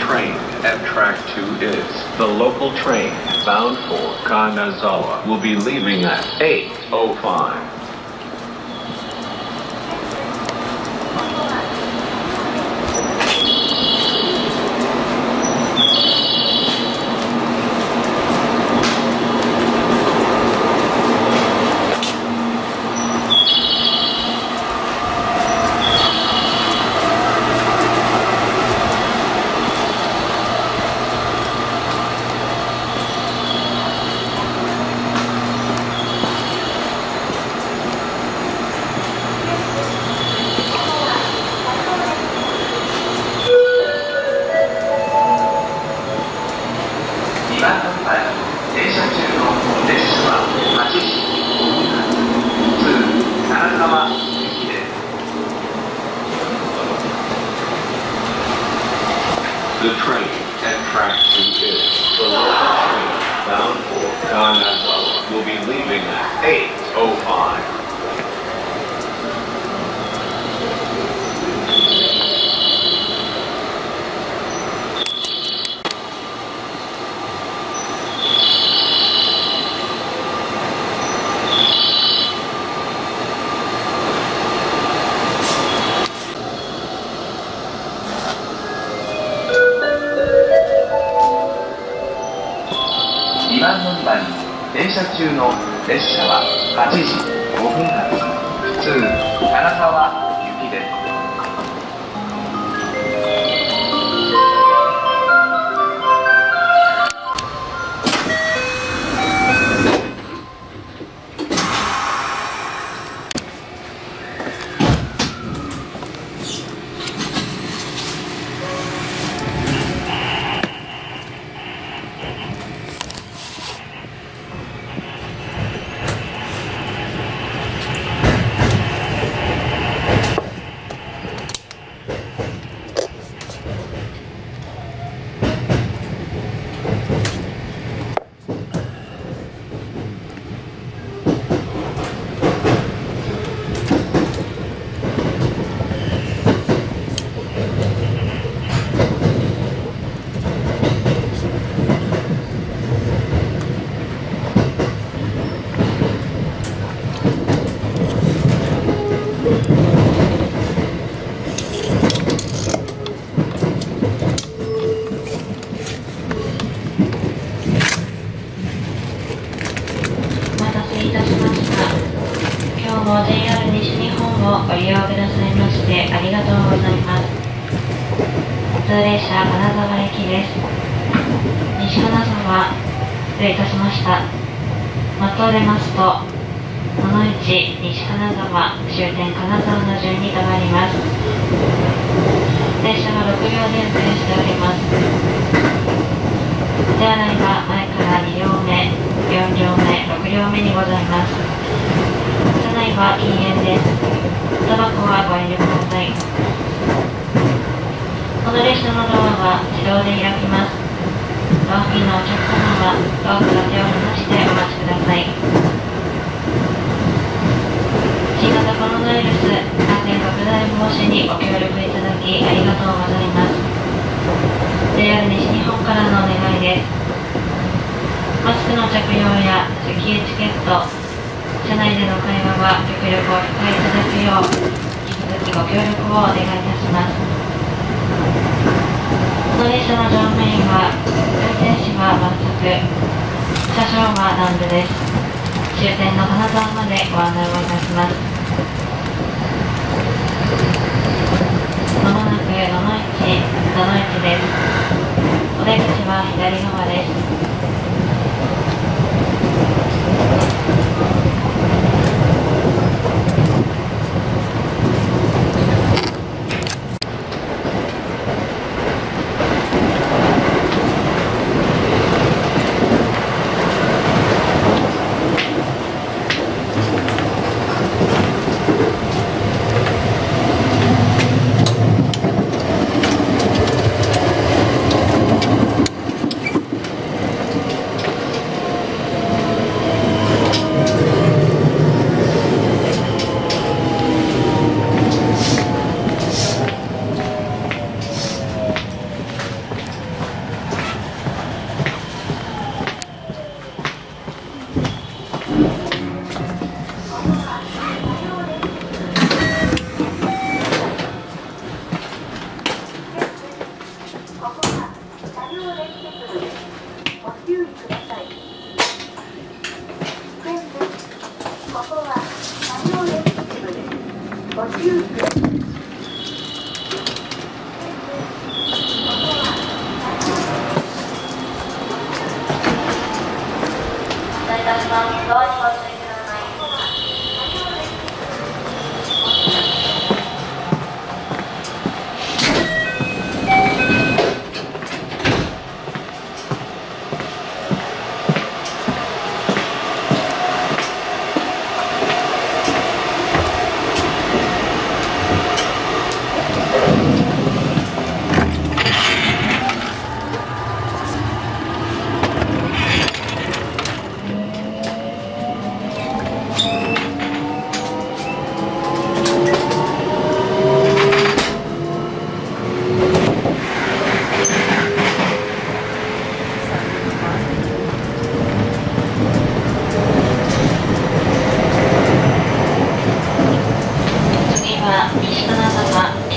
train at track 2 is the local train bound for Kanazawa will be leaving at 8:05. 2番乗り場に停車中の列車は8時5分発普通金沢行きです。 JR 西日本をご利用くださいましてありがとうございます。普通列車金沢駅です。西金沢、失礼いたしました。的を出ますと、野々市西金沢終点金沢の順に停まります。列車は6両で運転しております。手洗いは前から2両目、4両目、6両目にございます。車内は禁煙です。タバコはご遠慮ください。この列車のドアは自動で開きます。ドア付近のお客様はドアから手を離してお待ちください。新型コロナウイルス感染拡大防止にご協力いただきありがとうございます。JR 西日本からのお願いです。マスクの着用や席エチケット、車内での会話は極力お控えいただくよう引き続きご協力をお願いいたします。この列車の乗務員は運転士は満席、車掌は南部です。終点の金沢までご案内をいたします。まもなく野々市です。お出口は左側です。 次は西金沢